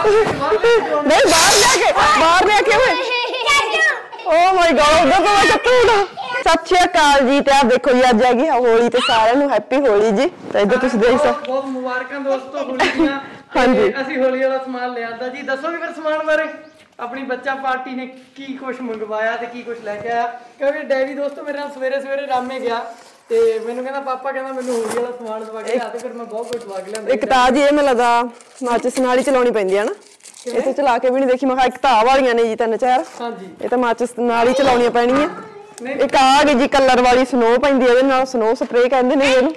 नहीं बाहर लेके ओ माय गॉड उधर तो मैं चक्कूड़ा सत श्री अकाल जी ते आप देखो जी अज हैगी होली ते सारिਆਂ ਨੂੰ हैप्पी होली जी ते इधर तुसी देख सकते बहुत मुबारकां दोस्तों होली ਦੀਆਂ हां जी ਅਸੀਂ ਹੋਲੀ ਵਾਲਾ ਸਮਾਨ ਲਿਆਂਦਾ ਜੀ ਦੱਸੋ ਵੀ ਫਿਰ ਸਮਾਨ ਬਾਰੇ ਆਪਣੀ ਬੱਚਾ ਪਾਰਟੀ ਨੇ ਕੀ ਕੁਝ ਮੰਗਵਾਇਆ ਤੇ ਕੀ ਕੁਝ ਲੈ ਕੇ ਆਇਆ ਕਿਉਂਕਿ ਡੈਡੀ ਦੋਸਤੋ ਮੇਰੇ ਨਾਲ ਸਵੇਰੇ ਰਾਮੇ ਗਿਆ ਤੇ ਮੈਨੂੰ ਕਹਿੰਦਾ ਪਾਪਾ ਕਹਿੰਦਾ ਮੈਨੂੰ ਹੋਲੀ ਵਾਲਾ ਸਮਾਨ ਦਵਾ ਕੇ ਲਿਆ ਤੇ ਫਿਰ ਮੈਂ ਬਹੁਤ ਕੁਝ ਦਵਾ ਕੇ ਲਿਆਂਦਾ ਇੱਕ ਤਾਂ ਜੀ ਇਹ ਮੈਨੂੰ ਲੱਗਾ ਮਾਚਿਸ ਨਾਲ ਹੀ ਚਲਾਉਣੀ ਪੈਂਦੀ ਹੈ ਨਾ ਇਹ ਤੇ ਚਲਾ ਕੇ ਵੀ ਨਹੀਂ ਦੇਖੀ ਮੈਂ ਇੱਕ ਤਾਂ ਵਾਲੀਆਂ ਨੇ ਜੀ ਤਿੰਨ ਚਾਰ ਹਾਂਜੀ ਇਹ ਤਾਂ ਮਾਚਿਸ ਨਾਲ ਹੀ ਚਲਾਉਣੀਆਂ ਪੈਣੀਆਂ ਇੱਕ ਆ ਗਈ ਜੀ ਕਲਰ ਵਾਲੀ ਸਨੋ ਪੈਂਦੀ ਇਹਦੇ ਨਾਲ ਸਨੋ ਸਪਰੇ ਕਹਿੰਦੇ ਨੇ ਇਹਨੂੰ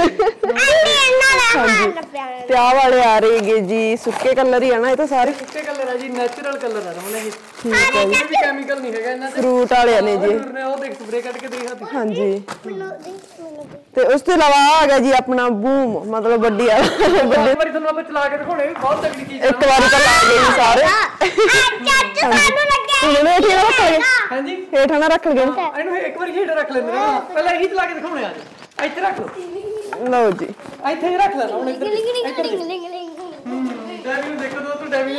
ਹਾਂਜੀ ਤੇ ਆ ਵਾਲੇ ਆ ਰਹੇਗੇ ਜੀ ਸੁੱਕੇ ਕਲਰ ਹੀ ਆ ਨਾ ਇਹ ਤਾਂ ਸਾਰੇ ਸੁੱਕੇ ਕਲਰ ਹੈ ਜੀ ਨੈਚੁਰਲ ਕਲਰ ਹੈ ਉਹਨਾਂ ਇਹ ਠੀਕ ਹੈ ਜੀ ਵੀ ਕੈਮੀਕਲ ਨਹੀਂ ਹੈਗਾ ਇਹਨਾਂ ਤੇ ਫਰੂਟ ਵਾਲੇ ਨੇ ਜੀ ਉਹ ਦੇਖ ਸਪਰੇ ਕੱਢ ਕੇ ਦੇਖਾ ਹਾਂਜੀ ਤੇ ਉਸ ਤੋਂ ਇਲਾਵਾ ਆ ਗਿਆ ਜੀ ਆਪਣਾ ਬੂਮ ਮਤਲਬ ਵੱਡੀ ਆ ਵੱਡੀ ਵਾਰੀ ਤੁਹਾਨੂੰ ਆਪਾਂ ਚਲਾ ਕੇ ਦਿਖਾਉਣੇ ਵੀ ਬਹੁਤ ਤਗੜੀ ਚੀਜ਼ ਇੱਕ ਵਾਰੀ ਤਾਂ ਲਾ ਗਏ ਜੀ ਸਾਰੇ ਸਾਨੂੰ ਲੱਗਿਆ ਇਹਨੇ ਠੀਕ ਰੱਖ ਲਗੇ ਹਾਂਜੀ ਹੇਠਾਂ ਨਾ ਰੱਖ ਲਗੇ ਇਹਨੂੰ ਇੱਕ ਵਾਰੀ ਹੀਟ ਰੱਖ ਲੈਂਦੇ ਨਾ ਪਹਿਲਾਂ ਇਹੀ ਚਲਾ ਕੇ ਦਿਖਾਉਣੇ ਅੱਜ ਇੱਥੇ ਰੱਖ ਲਓ ਜੀ ਇੱਥੇ ਹੀ ਰੱਖ ਲੈਣਾ ਹੁਣ ਇੱਧਰ ਡੈਵੀ ਨੂੰ ਦੇਖੋ ਤੂੰ ਡੈਵੀ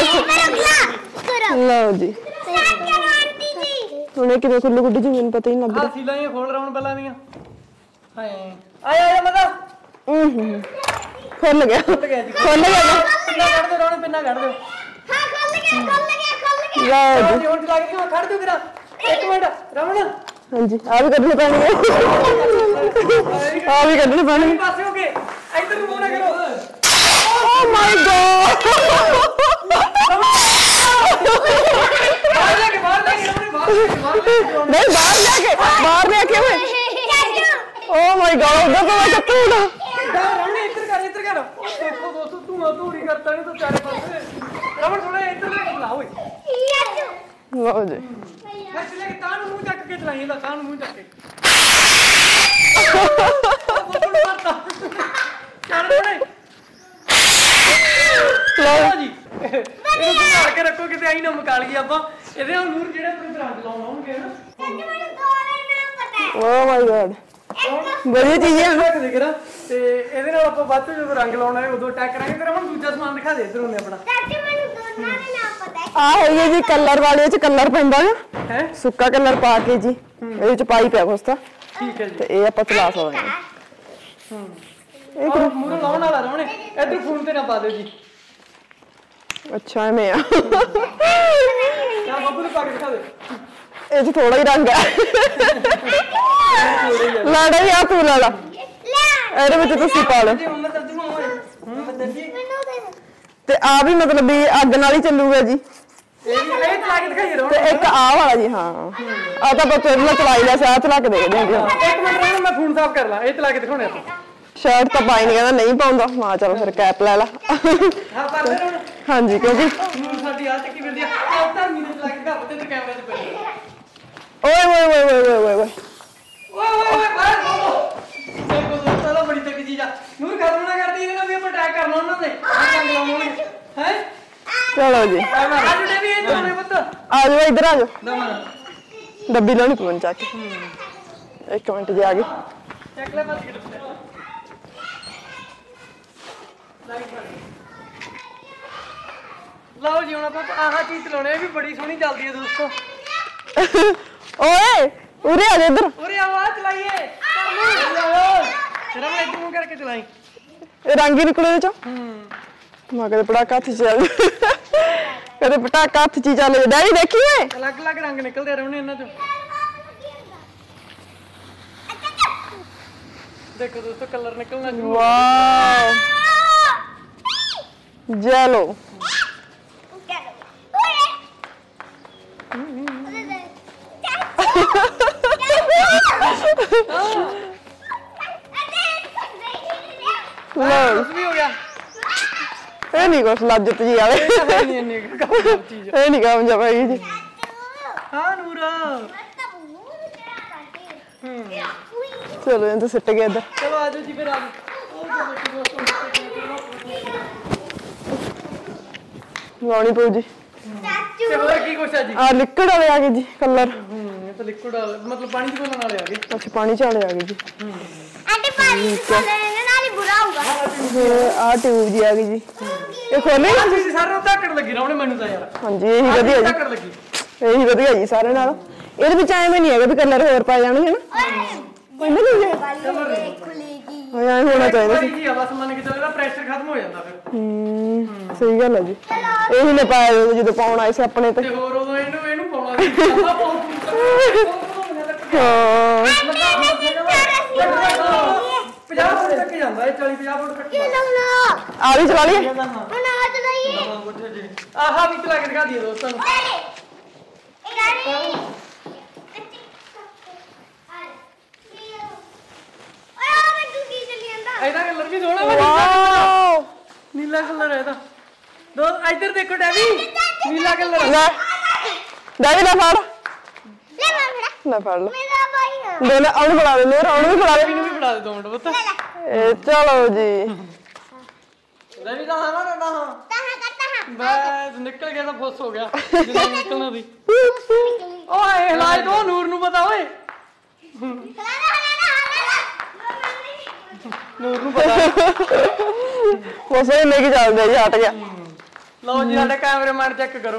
ਨੂੰ ਲਓ ਜੀ ਹੁਣ ਇਹ ਕਿਵੇਂ ਖੁੱਲੂ ਗੁੱਡੀ ਜੀ ਮੈਨੂੰ ਪਤਾ ਹੀ ਨਹੀਂ ਲੱਗਦਾ ਸੀਲਾਂ ਇਹ ਖੋਲ ਰਾਉਣ ਪਹਿਲਾਂ ਦੀਆਂ ਹਾਏ ਆਇਆ ਮਤਾ ਖੁੱਲ ਗਿਆ ਖੁੱਲ ਗਿਆ ਜੀ ਪਿੰਨਾ ਕੱਢ ਦਿਓ ਰਾਉਣ ਪਿੰਨਾ ਕੱਢ ਦਿਓ ਹਾਂ ਖੁੱਲ ਗਿਆ ਲਓ ਜੀ ਹੁਣ ਚਲਾ ਕੇ ਦਿਖਾ ਖੜ ਦਿਓ ਕਿਰਾ ਇੱਕ ਮਿੰਟ ਰਮਣ ਹਾਂਜੀ ਆ ਵੀ ਕੱਢਣੀ ਪੈਣੀ ਹੈ ਆ ਵੀ ਕੱਢਣੀ ਪੈਣੀ ਪਾਸੇ ਹੋ ਕੇ ਇੱਧਰ ਨੂੰ ਮੂੰਹ ਨਾ ਕਰੋ ਓ ਮਾਈ ਗॉड ਬਾਹਰ ਲੈ ਕੇ ਨਹੀਂ ਬਾਹਰ ਲੈ ਕੇ ਓਏ ਓ ਮਾਈ ਗॉड ਉਧਰ ਤੋਂ ਮੈਂ ਚक्कूड़ा ਰਮਣ ਇੱਧਰ ਕਰ ਦੇਖੋ ਦੋਸਤੋ ਤੂੰ ਧੂੜੀ ਕਰਤਾ ਨਹੀਂ ਤਾਂ ਚਾਰੇ ਪਾਸੇ ਰਮਣ ਥੋੜਾ ਇੱਧਰ ਲੈ ਕੇ ਲਾ ਓਏ ਲਓ ਜੀ ਮੈਂ ਚਲੇ ਕੇ ਤਾਂ ਨੂੰ ਮੂੰਹ ਚੱਕ ਕੇ ਚਲਾਈ ਇਹਦਾ ਤਾਂ ਨੂੰ ਮੂੰਹ ਚੱਕ ਕੇ ਚੱਲ ਓਏ ਲਓ ਜੀ ਇਹਨੂੰ ਸੰਭਾਲ ਕੇ ਰੱਖੋ ਕਿਤੇ ਆਈ ਨਾ ਮਕਾ ਲਈਏ ਆਪਾਂ ਇਹਦੇ ਨਾਲ ਨੂਰ ਜਿਹੜੇ ਆਪਣੇ ਰੰਗ ਲਾਉਣ ਆਉਣਗੇ ਨਾ ਓ ਮਾਈ ਗॉड ਬੜੀ ਚੀਜ਼ਾਂ ਰੱਖ ਦੇ ਕਰਾ ਤੇ ਇਹਦੇ ਨਾਲ ਆਪਾਂ ਬਾਅਦ ਚ ਜਦੋਂ ਰੰਗ ਲਾਉਣਾ ਹੈ ਉਦੋਂ ਅਟੈਕ ਕਰਾਂਗੇ ਤੇ ਰਮਨ ਦੂਜਾ ਸਮਾਨ ਦਿਖਾ ਦੇ ਇਧਰ ਉਹਨੇ ਆਪਣਾ ਆ ਹੈ ਜੀ ਕਲਰ ਵਾਲੇ ਚ ਕਲਰ ਪੈਂਦਾ ਹੈ ਸੁੱਕਾ ਕਲਰ ਪਾ ਕੇ ਜੀ ਇਹਦੇ ਵਿੱਚ ਪਾਈ ਪਿਆ ਕੋਸਤਾ ਠੀਕ ਹੈ ਜੀ ਤੇ ਇਹ ਆਪਾਂ ਚਲਾ ਸਕਦੇ ਹਾਂ ਇਹ ਮੂਰੇ ਲਾਉਣ ਵਾਲਾ ਰਮਣੇ ਇਧਰ ਫੋਨ ਤੇ ਨਾ ਪਾ ਦਿਓ ਜੀ ਅੱਛਾ ਐਵੇਂ ਆ ਯਾਰ ਬੱਬੂ ਨੂੰ ਪਾ ਕੇ ਦਿਖਾ ਦੇ ਇਹ ਚ ਥੋੜਾ ਹੀ ਰੰਗ ਹੈ ਲਾੜਾ ਹੀ ਆ ਤੂੰ ਲਾੜਾ ਇਹਦੇ ਵਿੱਚ ਤੁਸੀਂ ਪਾ ਲਓ ਜੀ ਉਮਰ ਦਰਜ ਨੂੰ ਹੋਏ ਦਰਜੀ ਤੇ ਆ ਵੀ ਮਤਲਬ ਵੀ ਅੱਗ ਨਾਲ ਹੀ ਚੱਲੂਗਾ ਜੀ ਇਹ ਚਲਾ ਕੇ ਦਿਖਾਈਏ ਰਮਣ ਤੇ ਇੱਕ ਆ ਵਾਲਾ ਜੀ ਹਾਂ ਆ ਤਾਂ ਬੱਚੇ ਨੂੰ ਚਲਾਈ ਲਿਆ ਸਾਹ ਚਲਾ ਕੇ ਦੇਖਦੇ ਹਾਂ ਜੀ ਇੱਕ ਮਿੰਟ ਰਮਣ ਮੈਂ ਫੋਨ ਸਾਫ਼ ਕਰ ਲਾਂ ਇਹ ਚਲਾ ਕੇ ਦਿਖਾਉਣੇ ਆਪਾਂ ਸ਼ਰਟ ਤਾਂ ਪਾਈ ਨਹੀਂ ਕਹਿੰਦਾ ਨਹੀਂ ਪਾਉਂਦਾ ਮਾਂ ਚਲੋ ਫਿਰ ਕੈਪ ਲੈ ਲਾ ਹਾਂ ਪਰ ਦੇ ਰਮਣ ਹਾਂਜੀ ਕਿਉਂਕਿ ਨੂਰ ਸਾਡੀ ਆ ਚੱਕੀ ਫਿਰਦੀ ਆ ਆਹ ਧਰਮੀ ਨੇ ਚਲਾ ਕੇ ਘਰ ਤੇ ਕੈਮਰੇ 'ਚ ਪਈ ਓਏ ਓਏ ਬਾਹਰ ਬੋਲੋ ਦੇਖੋ ਦੋਸਤੋ ਤਾਂ ਬੜੀ ਤੱਕ ਚੀਜ਼ ਆ ਨੂਰ ਖਤਮ ਨਾ ਕਰਦੀ ਇਹਦੇ ਨਾਲ ਵੀ ਆਪਾਂ ਅਟੈਕ ਕਰਨਾ ਉਹਨਾਂ ਦੇ ਰੰਗ ਲਾਉਣੇ ਹੈ ਚਲੋ ਜੀ ਅੱਜ ਦੇ ਵੀ ਇਹ ਦੋਨੇ ਪੁੱਤ ਆ ਜਾਓ ਇੱਧਰ ਆ ਜਾਓ ਦਮਨ ਡੱਬੀ ਲਾਉਣੀ ਪਵਨ ਚੱਕ ਇੱਕ ਮਿੰਟ ਜੀ ਆ ਗਈ ਚੱਕ ਲੈ ਮਤ ਕਿੱਥੇ ਲਓ ਜੀ ਹੁਣ ਆਪਾਂ ਆਹ ਚੀਜ਼ ਚਲਾਉਣੇ ਆ ਵੀ ਬੜੀ ਸੋਹਣੀ ਚੱਲਦੀ ਹੈ ਦੋਸਤੋ ਓਏ ਉਰੇ ਆ ਜਾ ਇੱਧਰ ਉਰੇ ਆਵਾਜ਼ ਚਲਾਈਏ ਰਮਣ ਇੱਧਰ ਨੂੰ ਕਰਕੇ ਚਲਾਈ ਇਹ ਰੰਗ ਹੀ ਨਿਕਲੇ ਇਹਦੇ ਚੋਂ ਮੈਂ ਕਦੇ ਪਟਾਕਾ ਹੱਥ 'ਚ ਚੱਲ ਕਦੇ ਪਟਾਕਾ ਹੱਥ 'ਚ ਚੱਲ ਡੈਡੀ ਦੇਖੀ ਓਏ ਅਲੱਗ-ਅਲੱਗ ਰੰਗ ਨਿਕਲਦੇ ਰਹਿਣੇ ਇਹਨਾਂ ਚੋਂ ਦੇਖੋ ਦੋਸਤੋ ਕਲਰ ਨਿਕਲਣਾ ਸ਼ੁਰੂ ਵਾਓ ਜੈਲੋ ਕੁਝ ਵੀ ਹੋ ਗਿਆ ਇਹ ਨਹੀਂ ਕੁਛ ਲੱਜਤ ਜੀ ਵਾਲੇ ਨਹੀਂ ਇੰਨੀ ਚੀਜ਼ ਇਹ ਨਹੀਂ ਕੰਮ ਜਾ ਪਾਈ ਜੀ ਹਾਂ ਨੂਰਾ ਚਲੋ ਇਹਨਾਂ ਤੋਂ ਸਿੱਟ ਗਿਆ ਇੱਧਰ ਚਲੋ ਆਜੋ ਜੀ ਫਿਰ ਆਜੋ ਲਾਉਣੀ ਪਊ ਜੀ ਤੇ ਹੋਰ ਕੀ ਕੁਛ ਆ ਜੀ ਆ ਲਿਕਵਿਡ ਵਾਲੇ ਆ ਗਏ ਜੀ ਕਲਰ ਇਹ ਤਾਂ ਲਿਕਵਿਡ ਮਤਲਬ ਪਾਣੀ ਚ ਘੋਲਣ ਵਾਲੇ ਆ ਗਏ ਅੱਛਾ ਪਾਣੀ ਚ ਵਾਲੇ ਆ ਗਏ ਜੀ ਆਂਟੀ ਪਾਣੀ ਨਾਲ ਹੀ ਬੁਰਾ ਹੋ ਆ ਟਿਊਬ ਜੀ ਆ ਗਈ ਜੀ ਇਹ ਖੋਲੇ ਤੁਸੀਂ ਸਾਰੇ ਧਾਕੜ ਲੱਗੀ ਰਹੋਣੇ ਮੈਨੂੰ ਤਾਂ ਯਾਰ ਹਾਂਜੀ ਇਹੀ ਵਧੀਆ ਜੀ ਧਾਕੜ ਲੱਗੀ ਇਹੀ ਵਧੀਆ ਜੀ ਸਾਰੇ ਨਾਲ ਇਹਦੇ ਵਿੱਚ ਐਵੇਂ ਨਹੀਂ ਹੈਗਾ ਵੀ ਕਲਰ ਹੋਰ ਪਾ ਜਾਣਗੇ ਨਾ ਕੋਈ ਨਹੀਂ ਜੀ ਹਾਂ ਹੋਣਾ ਚਾਹੀਦਾ ਸੀ ਜੀ ਬਸ ਮੰਨ ਕੇ ਚੱਲੋ ਇਹਦਾ ਪ੍ਰੈਸ਼ਰ ਖਤਮ ਹੋ ਜਾਂਦਾ ਫਿਰ ਸਹੀ ਗੱਲ ਹੈ ਜੀ ਇਹੀ ਨੇ ਪਾਇਆ ਜਦੋਂ ਪਾਉਣ ਆਏ ਸੀ ਆਪਣੇ ਤੇ ਹੋਰ ਉਦੋਂ ਇਹਨੂੰ ਪਾਉਣਾ ਸੀ ਆਪਾਂ ਪਾਉਂ ਹਾਂ 50 ਫੁੱਟ ਤੱਕ ਜਾਂਦਾ ਇਹ 40-50 ਫੁੱਟ ਤੱਕ ਆ ਵੀ ਚਲਾ ਲਈਏ ਆਹਾ ਵੀ ਚਲਾ ਕੇ ਦਿਖਾ ਦਈਏ ਦੋਸਤਾਂ ਨੂੰ ਇਹਦਾ ਕਲਰ ਵੀ ਸੋਹਣਾ ਵਾ ਵਾਓ ਨੀਲਾ ਕਲਰ ਹੈ ਇਹਦਾ ਦੋ ਇੱਧਰ ਦੇਖੋ ਡੈਵੀ ਨੀਲਾ ਕਲਰ ਲੈ ਡੈਵੀ ਨਾ ਫੜ ਨਾ ਫੜ ਲਓ ਦੇ ਲੈ ਆਉਣ ਬਣਾ ਲੈ ਆਉਣ ਵੀ ਬਣਾ ਲੈ ਇਹਨੂੰ ਵੀ ਫੜਾ ਦੇ 2 ਮਿੰਟ ਪੁੱਤ ਇਹ ਚਲੋ ਜੀ ਡੈਵੀ ਦਾ ਹਾਂ ਨਾ ਬਸ ਨਿਕਲ ਗਿਆ ਤਾਂ ਫੁੱਸ ਹੋ ਗਿਆ ਜਿੰਨਾ ਨਿਕਲਣਾ ਸੀ ਓਏ ਹਿਲਾਏ ਦੋ ਨੂਰ ਨੂੰ ਪਤਾ ਓਏ ਨੂਰ ਨੂੰ ਪਤਾ ਉਸੇ ਲੈ ਕੇ ਚੱਲਦੇ ਜੀ ਹਟ ਗਿਆ ਲਓ ਜੀ ਸਾਡੇ ਕੈਮਰਾਮੈਨ ਚੈੱਕ ਕਰੋ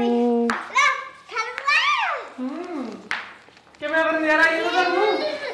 ਕਿਵੇਂ ਬਣ ਨਜ਼ਾਰਾ ਆਈ ਤੁਹਾਨੂੰ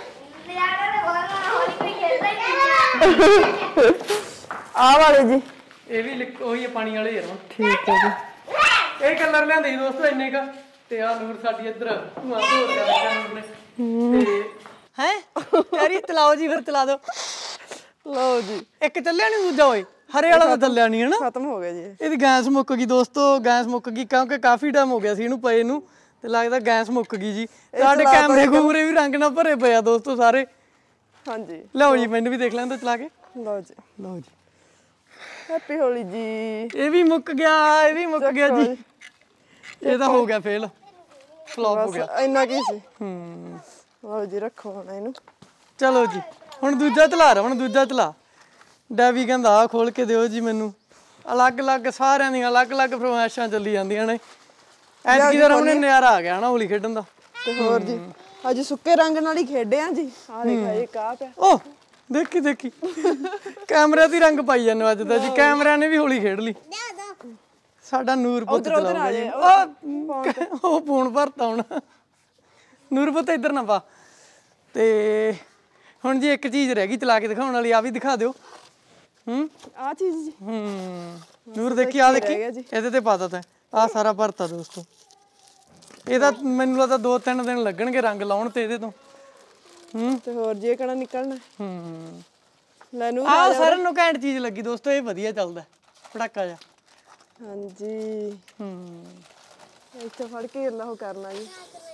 ਆ ਵਾਲੇ ਜੀ ਇਹ ਵੀ ਉਹੀ ਹੈ ਪਾਣੀ ਵਾਲੇ ਯਾਰ ਠੀਕ ਹੈ ਜੀ ਇਹ ਕਲਰ ਲਿਆਂਦੇ ਸੀ ਦੋਸਤੋ ਇੰਨੇ ਕਾ ਤੇ ਆ ਨੂਰ ਸਾਡੀ ਇੱਧਰ ਧੂਆਂ ਧੋਰ ਕਰ ਰੱਖਿਆ ਨੂਰ ਨੇ ਤੇ ਹੈ ਯਾਰੀ ਚਲਾਓ ਜੀ ਫਿਰ ਚਲਾ ਦਿਓ ਲਓ ਜੀ ਇੱਕ ਚੱਲਿਆ ਨਹੀਂ ਦੂਜਾ ਓਏ ਹਰੇ ਵਾਲਾ ਤਾਂ ਚੱਲਿਆ ਨਹੀਂ ਹਨਾ ਖਤਮ ਹੋ ਗਿਆ ਜੀ ਇਹਦੀ ਗੈਸ ਮੁੱਕ ਗਈ ਦੋਸਤੋ ਗੈਸ ਮੁੱਕ ਗਈ ਕਿਉਂਕਿ ਕਾਫੀ ਟਾਈਮ ਹੋ ਗਿਆ ਸੀ ਇਹਨੂੰ ਪਏ ਨੂੰ ਤੇ ਲੱਗਦਾ ਗੈਸ ਮੁੱਕ ਗਈ ਜੀ ਸਾਡੇ ਕੈਮਰੇ ਕੂਮਰੇ ਵੀ ਰੰਗ ਨਾਲ ਭਰੇ ਪਏ ਆ ਦੋਸਤੋ ਸਾਰੇ ਹਾਂਜੀ ਲਓ ਜੀ ਮੈਨੂੰ ਵੀ ਦੇਖ ਲੈਂਦਾ ਚਲਾ ਕੇ ਲਓ ਜੀ ਲਓ ਜੀ ਹੈਪੀ ਹੋਲੀ ਜੀ ਇਹ ਵੀ ਮੁੱਕ ਗਿਆ ਇਹ ਵੀ ਮੁੱਕ ਗਿਆ ਜੀ ਇਹ ਤਾਂ ਹੋ ਗਿਆ ਫੇਲ ਫਲॉप ਹੋ ਗਿਆ ਇੰਨਾ ਕੀ ਸੀ ਲਓ ਜੀ ਰੱਖੋ ਹੁਣ ਇਹਨੂੰ ਚਲੋ ਜੀ ਹੁਣ ਦੂਜਾ ਚਲਾ ਰਮਣ ਦੂਜਾ ਚਲਾ ਡੈਵੀ ਕਹਿੰਦਾ ਆ ਖੋਲ ਕੇ ਦਿਓ ਜੀ ਮੈਨੂੰ ਅਲੱਗ-ਅਲੱਗ ਸਾਰਿਆਂ ਦੀਆਂ ਅਲੱਗ-ਅਲੱਗ ਫਰਮਾਇਸ਼ਾਂ ਚੱਲੀ ਜਾਂਦੀਆਂ ਨੇ ਐਤਕੀ ਦਾ ਰਮਣ ਨਜ਼ਾਰਾ ਆ ਗਿਆ ਨਾ ਹੋਲੀ ਖੇਡਣ ਦਾ ਤੇ ਹੋਰ ਜੀ ਅੱਜ ਸੁੱਕੇ ਰੰਗ ਨਾਲ ਹੀ ਖੇਡੇ ਆ ਜੀ ਆ ਦੇਖਾ ਇਹ ਕਾ ਪਿਆ ਓ ਦੇਖੀ ਦੇਖੀ ਕੈਮਰੇ ਦੀ ਰੰਗ ਪਾਈ ਜਾਂਦੇ ਅੱਜ ਤਾਂ ਜੀ ਕੈਮਰਿਆਂ ਨੇ ਵੀ ਹੋਲੀ ਖੇਡ ਲਈ ਸਾਡਾ ਨੂਰ ਪੁੱਤ ਚਲਾਉਂਦਾ ਜੀ ਉਹ ਫੋਨ ਭਰਤਾ ਹੁਣ ਨੂਰ ਪੁੱਤ ਇੱਧਰ ਨਾ ਪਾ ਤੇ ਹੁਣ ਜੀ ਇੱਕ ਚੀਜ਼ ਰਹਿ ਗਈ ਚਲਾ ਕੇ ਦਿਖਾਉਣ ਵਾਲੀ ਆ ਵੀ ਦਿਖਾ ਦਿਓ ਆ ਚੀਜ਼ ਜੀ ਨੂਰ ਦੇਖੀ ਆ ਦੇਖੀ ਇਹਦੇ ਤੇ ਪਾਤਾ ਤੈਂ ਆ ਸਾਰਾ ਭਰਤਾ ਦੋਸਤੋ ਇਹਦਾ ਮੈਨੂੰ ਲੱਗਦਾ 2-3 ਦਿਨ ਲੱਗਣਗੇ ਰੰਗ ਲਾਉਣ ਤੇ ਇਹਦੇ ਤੋਂ ਤੇ ਹੋਰ ਜੇ ਕਿਹੜਾ ਨਿਕਲਣਾ ਲੈ ਨੂੰ ਆ ਸਾਰਿਆਂ ਨੂੰ ਘੈਂਟ ਚੀਜ਼ ਲੱਗੀ ਦੋਸਤੋ ਇਹ ਵਧੀਆ ਚੱਲਦਾ ਪਟਾਕਾ ਜਾ ਹਾਂਜੀ ਇੱਥੇ ਫੜ ਕੇ ਉਹ ਕਰਨਾ ਜੀ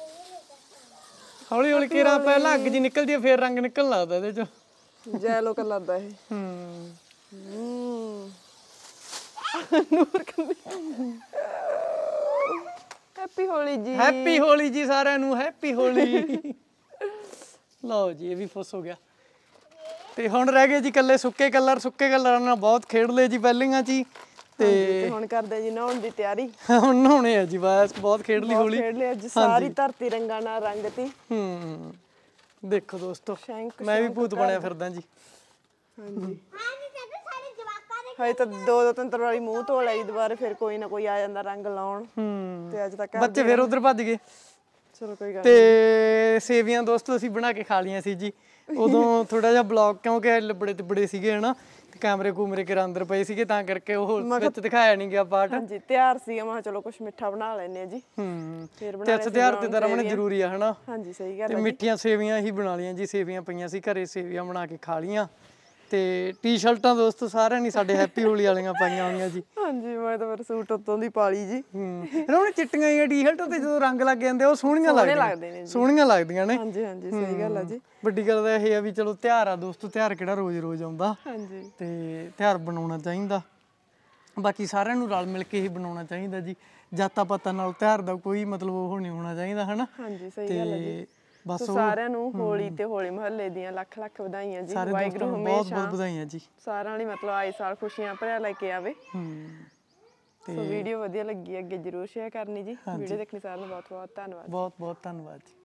ਹੌਲੀ ਹੌਲੀ ਕੇਰਾ ਪਹਿਲਾਂ ਅੱਗ ਜੀ ਨਿਕਲਦੀ ਫੇਰ ਰੰਗ ਨਿਕਲਣ ਲੱਗਦਾ ਇਹਦੇ ਚੋਂ ਜੈਲੋ ਕਲਰ ਦਾ ਇਹ ਨੂਰ ਕੰਦੀ ਹੈਪੀ ਹੋਲੀ ਜੀ ਸਾਰਿਆਂ ਨੂੰ ਹੈਪੀ ਹੋਲੀ ਲਓ ਜੀ ਇਹ ਵੀ ਫੁੱਸ ਹੋ ਗਿਆ ਤੇ ਹੁਣ ਰਹਿ ਗਏ ਜੀ ਕੱਲੇ ਸੁੱਕੇ ਕਲਰਾਂ ਨਾਲ ਬਹੁਤ ਖੇਡ ਲਏ ਜੀ ਪਹਿਲੀਆਂ ਚ ਹੀ ਤੇ ਹੁਣ ਕਰਦੇ ਜੀ ਨਹਾਉਣ ਦੀ ਤਿਆਰੀ ਹੁਣ ਨਹਾਉਣੇ ਆ ਜੀ ਬਸ ਬਹੁਤ ਖੇਡ ਲਈ ਹੋਲੀ ਖੇਡ ਲਈ ਅੱਜ ਸਾਰੀ ਧਰਤੀ ਰੰਗਾਂ ਨਾਲ ਰੰਗਤੀ ਦੇਖੋ ਦੋਸਤੋ ਮੈਂ ਵੀ ਭੂਤ ਬਣਿਆ ਫਿਰਦਾ ਜੀ ਹਾਂਜੀ ਹਾਏ ਤਾਂ ਦੋ ਤਿੰਨ ਵਾਰੀ ਮੂੰਹ ਧੋ ਲਈ ਦੁਬਾਰਾ ਫਿਰ ਕੋਈ ਨਾ ਕੋਈ ਆ ਜਾਂਦਾ ਰੰਗ ਲਾਉਣ ਤੇ ਅੱਜ ਤੱਕ ਬੱਚੇ ਫਿਰ ਉਧਰ ਭੱਜ ਗਏ ਚਲੋ ਕੋਈ ਗੱਲ ਤੇ ਸੇਵੀਆਂ ਦੋਸਤੋ ਅਸੀਂ ਬਣਾ ਕੇ ਖਾ ਲੀਆਂ ਸੀ ਜੀ ਉਦੋਂ ਥੋੜਾ ਜਿਹਾ ਬਲੌਗ ਕਿਉਂਕਿ ਲੱਬੜੇ ਤੇ ਬੜੇ ਸੀਗੇ ਹਨਾ ਕੈਮਰੇ ਕੂਮਰੇ ਕੇ ਅੰਦਰ ਪਏ ਸੀਗੇ ਤਾਂ ਕਰਕੇ ਉਹ ਵਿੱਚ ਦਿਖਾਇਆ ਨਹੀਂ ਗਿਆ ਪਾਰਟ ਹਾਂਜੀ ਤਿਆਰ ਸੀਗਾ ਮੈਂ ਚਲੋ ਕੁਝ ਮਿੱਠਾ ਬਣਾ ਲੈਨੇ ਆ ਜੀ ਫਿਰ ਬਣਾ ਤੇ ਤਿਆਰ ਤੇ ਰਮਣ ਜ਼ਰੂਰੀ ਆ ਹਨਾ ਹਾਂਜੀ ਸਹੀ ਗੱਲ ਹੈ ਤੇ ਮਿੱਠੀਆਂ ਸੇਵੀਆਂ ਹੀ ਬਣਾ ਲੀਆਂ ਜੀ ਸੇਵੀਆਂ ਪਈਆਂ ਸੀ ਘਰੇ ਸੇਵੀਆਂ ਬਣਾ ਕੇ ਖਾ ਲੀਆਂ ਤੇ ਟੀ-ਸ਼ਰਟਾਂ ਦੋਸਤੋ ਸਾਰਿਆਂ ਨੇ ਸਾਡੇ ਹੈਪੀ ਹੋਲੀ ਵਾਲੀਆਂ ਪਾਈਆਂ ਹੋਈਆਂ ਜੀ ਹਾਂਜੀ ਮੈਂ ਤਾਂ ਫਿਰ ਸੂਟ ਉੱਤੋਂ ਦੀ ਪਾ ਲਈ ਜੀ ਰਮਣ ਚਿੱਟੀਆਂ ਹੀ ਟੀ-ਸ਼ਰਟਾਂ ਤੇ ਜਦੋਂ ਰੰਗ ਲੱਗ ਜਾਂਦੇ ਉਹ ਸੋਹਣੀਆਂ ਲੱਗਦੀਆਂ ਨੇ ਹਾਂਜੀ ਹਾਂਜੀ ਸਹੀ ਗੱਲ ਆ ਜੀ ਵੱਡੀ ਗੱਲ ਤਾਂ ਇਹ ਆ ਵੀ ਚਲੋ ਤਿਉਹਾਰ ਆ ਦੋਸਤੋ ਤਿਉਹਾਰ ਕਿਹੜਾ ਰੋਜ਼-ਰੋਜ਼ ਆਉਂਦਾ ਹਾਂਜੀ ਤੇ ਤਿਉਹਾਰ ਬਣਾਉਣਾ ਚਾਹੀਦਾ ਬਾਕੀ ਸਾਰਿਆਂ ਨੂੰ ਰਲ ਮਿਲ ਕੇ ਹੀ ਬਣਾਉਣਾ ਚਾਹੀਦਾ ਜੀ ਜਾਤਾਂ ਪਾਤਾਂ ਨਾਲ ਤਿਉਹਾਰ ਦਾ ਕੋਈ ਮਤਲਬ ਉਹ ਨਹੀਂ ਹੋਣਾ ਚਾਹੀਦਾ ਹਨਾ ਹਾਂਜੀ ਸਹੀ ਗੱਲ ਆ ਜੀ ਬਸ ਸਾਰਿਆਂ ਨੂੰ ਹੋਲੀ ਤੇ ਹੋਲੀ ਮਹੱਲੇ ਦੀਆਂ ਲੱਖ ਲੱਖ ਵਧਾਈਆਂ ਜੀ ਵਾਹਿਗੁਰੂ ਬਹੁਤ ਬਹੁਤ ਵਧਾਈਆਂ ਜੀ ਸਾਰਿਆਂ ਲਈ ਮਤਲਬ ਆਏ ਸਾਲ ਖੁਸ਼ੀਆਂ ਭਰਿਆ ਲੈ ਕੇ ਆਵੇ ਤੇ ਵੀਡੀਓ ਵਧੀਆ ਲੱਗੀ ਅੱਗੇ ਜਰੂਰ ਸ਼ੇਅਰ ਕਰਨੀ ਜੀ ਵੀਡੀਓ ਦੇਖਣੀ ਸਾਰਿਆਂ ਨੂੰ ਬਹੁਤ ਬਹੁਤ ਧੰਨਵਾਦ ਬਹੁਤ ਬਹੁਤ ਧੰਨਵਾਦ ਜੀ।